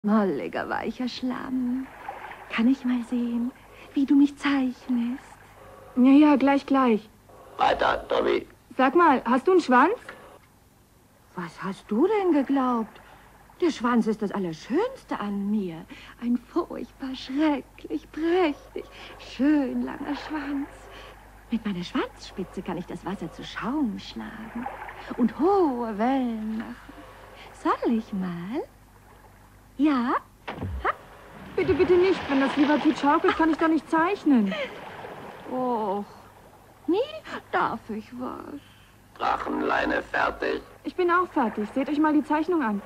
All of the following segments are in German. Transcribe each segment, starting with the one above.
Molliger, weicher Schlamm. Kann ich mal sehen, wie du mich zeichnest? Ja, gleich. Weiter, Dobby. Sag mal, hast du einen Schwanz? Was hast du denn geglaubt? Der Schwanz ist das Allerschönste an mir. Ein furchtbar schrecklich, prächtig, schön langer Schwanz. Mit meiner Schwanzspitze kann ich das Wasser zu Schaum schlagen und hohe Wellen machen. Soll ich mal? Ja? Ha? Bitte nicht. Wenn das Liebertit schaukelt, kann ich doch nicht zeichnen. Och, nie darf ich was. Drachenleine fertig. Ich bin auch fertig. Seht euch mal die Zeichnung an.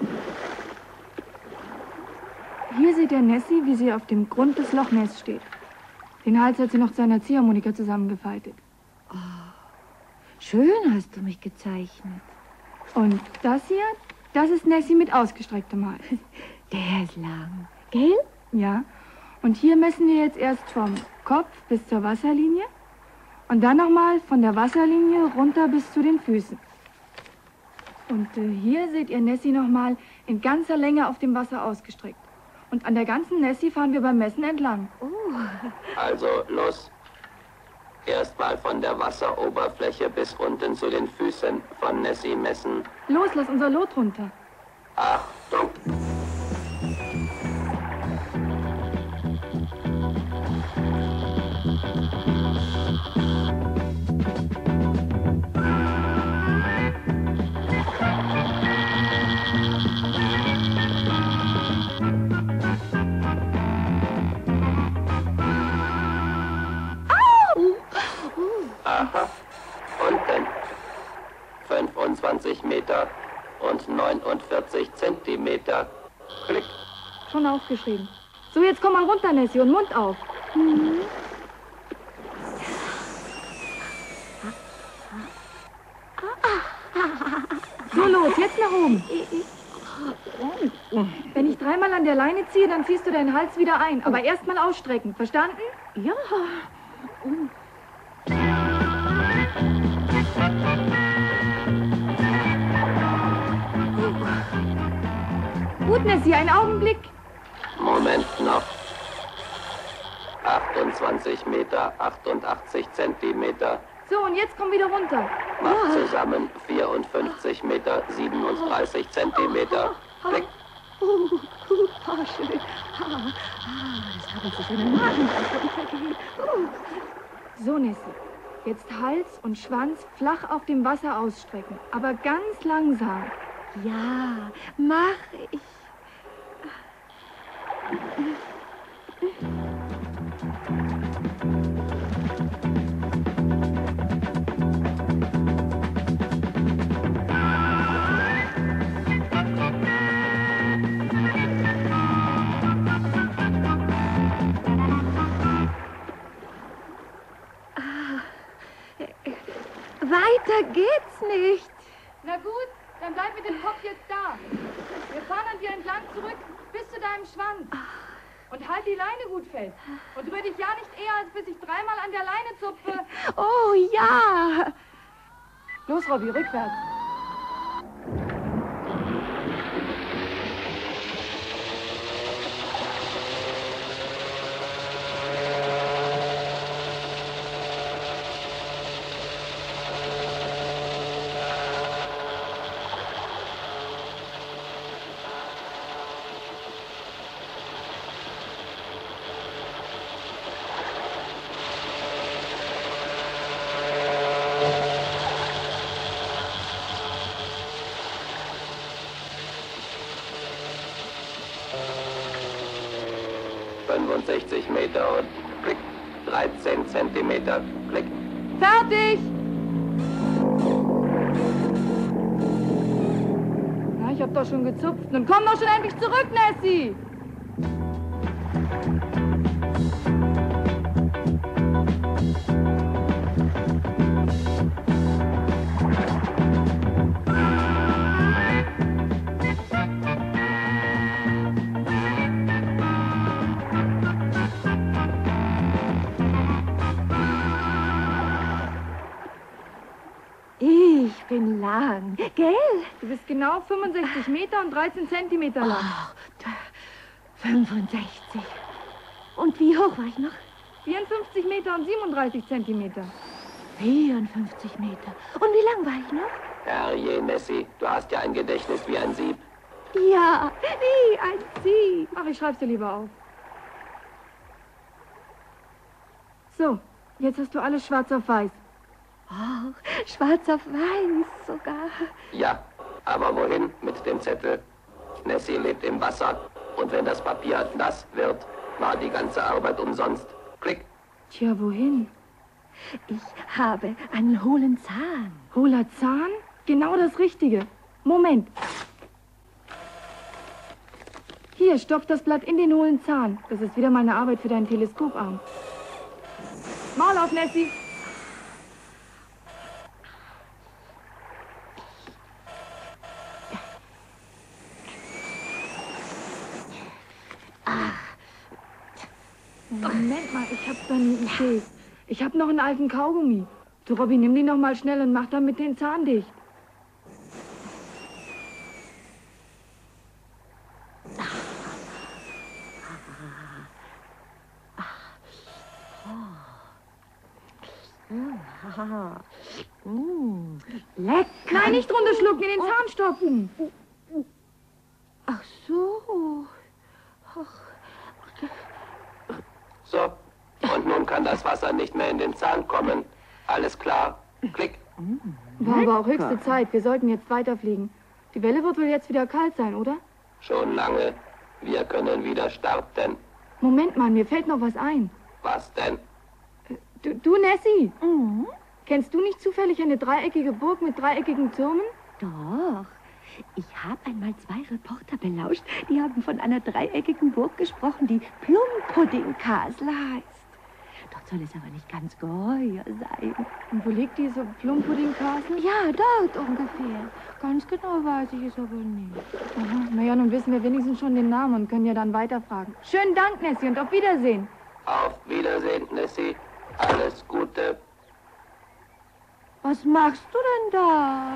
Hier seht ihr Nessie, wie sie auf dem Grund des Loch Ness steht. Den Hals hat sie noch zu einer Ziehharmonika zusammengefaltet. Oh, schön hast du mich gezeichnet. Und das hier, das ist Nessie mit ausgestrecktem Hals. Der ist lang, gell? Ja. Und hier messen wir jetzt erst vom Kopf bis zur Wasserlinie und dann nochmal von der Wasserlinie runter bis zu den Füßen. Und hier seht ihr Nessie nochmal in ganzer Länge auf dem Wasser ausgestreckt. Und an der ganzen Nessie fahren wir beim Messen entlang. Also, los. Erstmal von der Wasseroberfläche bis unten zu den Füßen von Nessie messen. Los, lass unser Lot runter. Achtung! Aha, unten 25 Meter und 49 Zentimeter. Klick. Schon aufgeschrieben. So, jetzt komm mal runter, Nessie, und Mund auf. So, los, jetzt nach oben. Wenn ich dreimal an der Leine ziehe, dann ziehst du deinen Hals wieder ein. Aber erst mal ausstrecken. Verstanden? Ja. Gut, Nessie, einen Augenblick. Moment noch. 28 Meter, 88 Zentimeter. So, und jetzt komm wieder runter. Macht zusammen 54 Meter, 37 Zentimeter. Klick. Schön. Das habe ich so schön im Magen vergehen. So, Nessie. Jetzt Hals und Schwanz flach auf dem Wasser ausstrecken. Aber ganz langsam. Ja, mach ich. Weiter geht's nicht. Na gut, dann bleib mit dem Kopf jetzt da. Wir fahren an dir entlang zurück bis zu deinem Schwanz. Und halt die Leine gut fest. Und rühr dich ja nicht eher, als bis ich dreimal an der Leine zupfe. Oh ja. Los, Robby, rückwärts. Meter und Klick. 13 Zentimeter. Klick. Fertig! Na, ich hab doch schon gezupft. Nun komm doch schon endlich zurück, Nessie! Ich bin lang, gell? Du bist genau 65 Meter und 13 Zentimeter lang. Ach, 65. Und wie hoch war ich noch? 54 Meter und 37 Zentimeter. 54 Meter. Und wie lang war ich noch? Herrje, Nessie, du hast ja ein Gedächtnis wie ein Sieb. Ja, wie ein Sieb. Ach, ich schreib's dir lieber auf. So, jetzt hast du alles schwarz auf weiß. Oh, schwarz auf weiß sogar. Ja, aber wohin mit dem Zettel? Nessie lebt im Wasser und wenn das Papier nass wird, war die ganze Arbeit umsonst. Klick. Tja, wohin? Ich habe einen hohlen Zahn. Hohler Zahn? Genau das Richtige. Moment. Hier, stopf das Blatt in den hohlen Zahn. Das ist wieder mal eine Arbeit für deinen Teleskoparm. Maul auf, Nessie. Moment mal, ich hab da eine Idee. Ich hab noch einen alten Kaugummi. Du, Robby, nimm den noch mal schnell und mach damit den Zahn dicht. Lecker. Nein, nicht runterschlucken, in den Zahn stopfen. Ach so. So, und nun kann das Wasser nicht mehr in den Zahn kommen. Alles klar. Klick. War aber auch höchste Zeit. Wir sollten jetzt weiterfliegen. Die Welle wird wohl jetzt wieder kalt sein, oder? Schon lange. Wir können wieder starten. Moment mal, mir fällt noch was ein. Was denn? Du Nessie, Mhm. kennst du nicht zufällig eine dreieckige Burg mit dreieckigen Türmen? Doch. Ich habe einmal 2 Reporter belauscht, die haben von einer dreieckigen Burg gesprochen, die Plumpudding-Castle heißt. Dort soll es aber nicht ganz geheuer sein. Und wo liegt diese Plumpudding-Castle? Ja, dort ungefähr. Ganz genau weiß ich es aber nicht. Aha, naja, nun wissen wir wenigstens schon den Namen und können ja dann weiterfragen. Schönen Dank, Nessie, und auf Wiedersehen. Auf Wiedersehen, Nessie. Alles Gute. Was machst du denn da?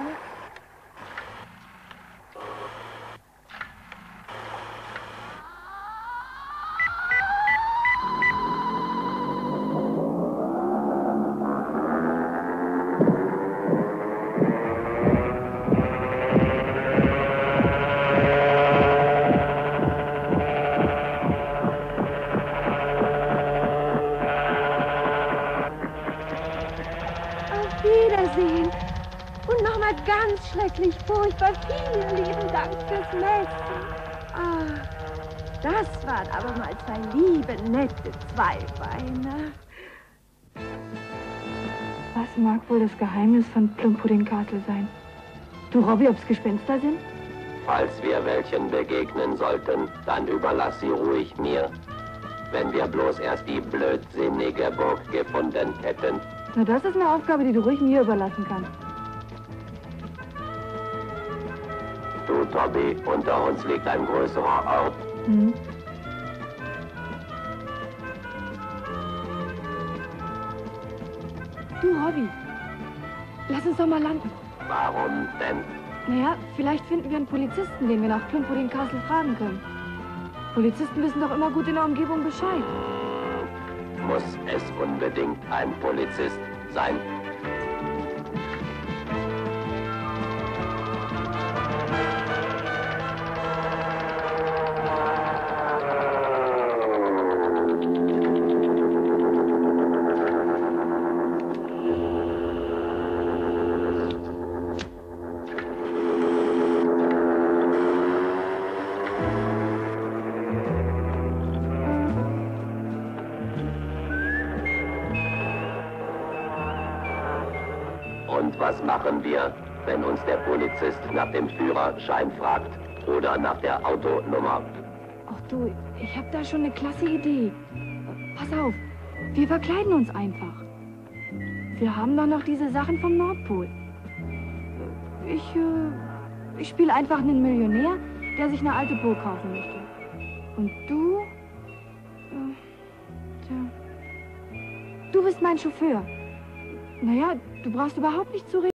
Auf Wiedersehen. Und nochmal ganz schrecklich furchtbar vielen lieben Dank fürs Messen. Ah, das waren aber mal 2 liebe, nette Zweibeiner. Was mag wohl das Geheimnis von Plumpudding Castle sein? Du, Robby, ob's Gespenster sind? Falls wir welchen begegnen sollten, dann überlass sie ruhig mir. Wenn wir bloß erst die blödsinnige Burg gefunden hätten. Na, das ist eine Aufgabe, die du ruhig mir überlassen kannst. Du, Toby, unter uns liegt ein größerer Ort. Mhm. Du, Robby, lass uns doch mal landen. Warum denn? Naja, vielleicht finden wir einen Polizisten, den wir nach Plumpudding Castle fragen können. Polizisten wissen doch immer gut in der Umgebung Bescheid. Muss es unbedingt ein Polizist sein? Und was machen wir, wenn uns der Polizist nach dem Führerschein fragt oder nach der Autonummer? Ach du, ich hab da schon eine klasse Idee. Pass auf, wir verkleiden uns einfach. Wir haben doch noch diese Sachen vom Nordpol. Ich spiele einfach einen Millionär, der sich eine alte Burg kaufen möchte. Und du? Tja. Du bist mein Chauffeur. Naja, du brauchst überhaupt nicht zu reden.